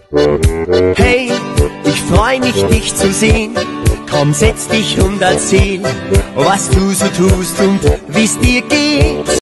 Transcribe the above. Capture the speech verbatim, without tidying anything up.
Hey, ich freu mich, dich zu sehen. Komm, setz dich und erzähl, was du so tust und wie's dir geht.